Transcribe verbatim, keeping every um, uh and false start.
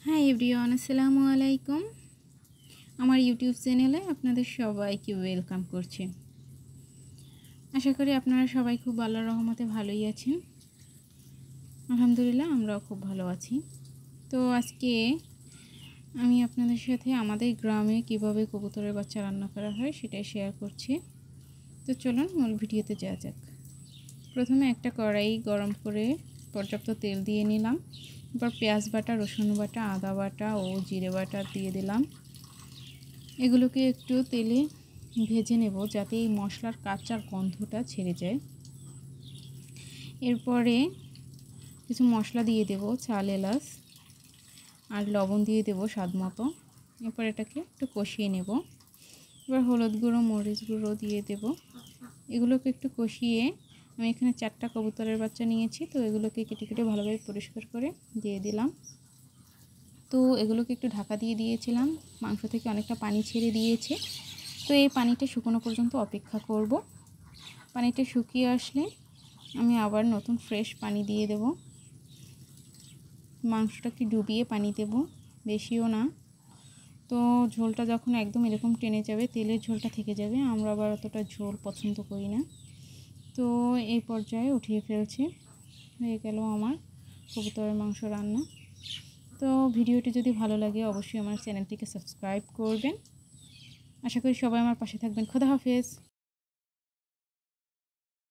Hi everyone, আসসালামু আলাইকুম। আমার ইউটিউব চ্যানেলে আপনাদের সবাইকে ওয়েলকাম করছি। আশা করি আপনারা সবাই খুব আল্লাহর রহমতে ভালোই আছেন। আলহামদুলিল্লাহ, আমরাও খুব ভালো আছি। তো আজকে আমি আপনাদের সাথে আমাদের গ্রামে কিভাবে কবুতরের বাচ্চা রান্না করা হয় সেটাই শেয়ার করছি। তো চলুন মূল ভিডিওতে যাওয়া যাক। প্রথমে একটা কড়াই গরম করে পর্যাপ্ত তেল দিয়ে নিলাম। এরপর পেঁয়াজ বাটা, রসুন বাটা, আদা বাটা ও জিরে বাটা দিয়ে দিলাম। এগুলোকে একটু তেলে ভেজে নেব যাতে এই মশলার কাঁচা গন্ধটা ছেড়ে যায়। এরপরে কিছু মশলা দিয়ে দেব, চাল, এলাচ আর লবণ দিয়ে দেব স্বাদ মতো। এরপর এটাকে একটু কষিয়ে নেব। এবার হলুদ গুঁড়ো, মরিচ গুঁড়ো দিয়ে দেব। এগুলোকে একটু কষিয়ে আমি এখানে চারটা কবুতরের বাচ্চা নিয়েছি, তো এগুলোকে কেটে কেটে ভালোভাবে পরিষ্কার করে দিয়ে দিলাম। তো এগুলোকে একটু ঢাকা দিয়ে দিয়েছিলাম, মাংস থেকে অনেকটা পানি ছেড়ে দিয়েছে। তো এই পানিটা শুকনো পর্যন্ত অপেক্ষা করব। পানিটা শুকিয়ে আসলে আমি আবার নতুন ফ্রেশ পানি দিয়ে দেব। মাংসটাকে ডুবিয়ে পানি দেব, বেশিও না। তো ঝোলটা যখন একদম এরকম টেনে যাবে, তেলের ঝোলটা থেকে যাবে, আমরা আবার অতটা ঝোল পছন্দ করি না। তো এই পর্যায়ে উঠিয়ে ফেলছি। হয়ে গেল আমার কবুতরের মাংস রান্না। তো ভিডিওটি যদি ভালো লাগে অবশ্যই আমার চ্যানেলটিকে সাবস্ক্রাইব করবেন। আশা করি সবাই আমার পাশে থাকবেন। খোদা হাফেজ।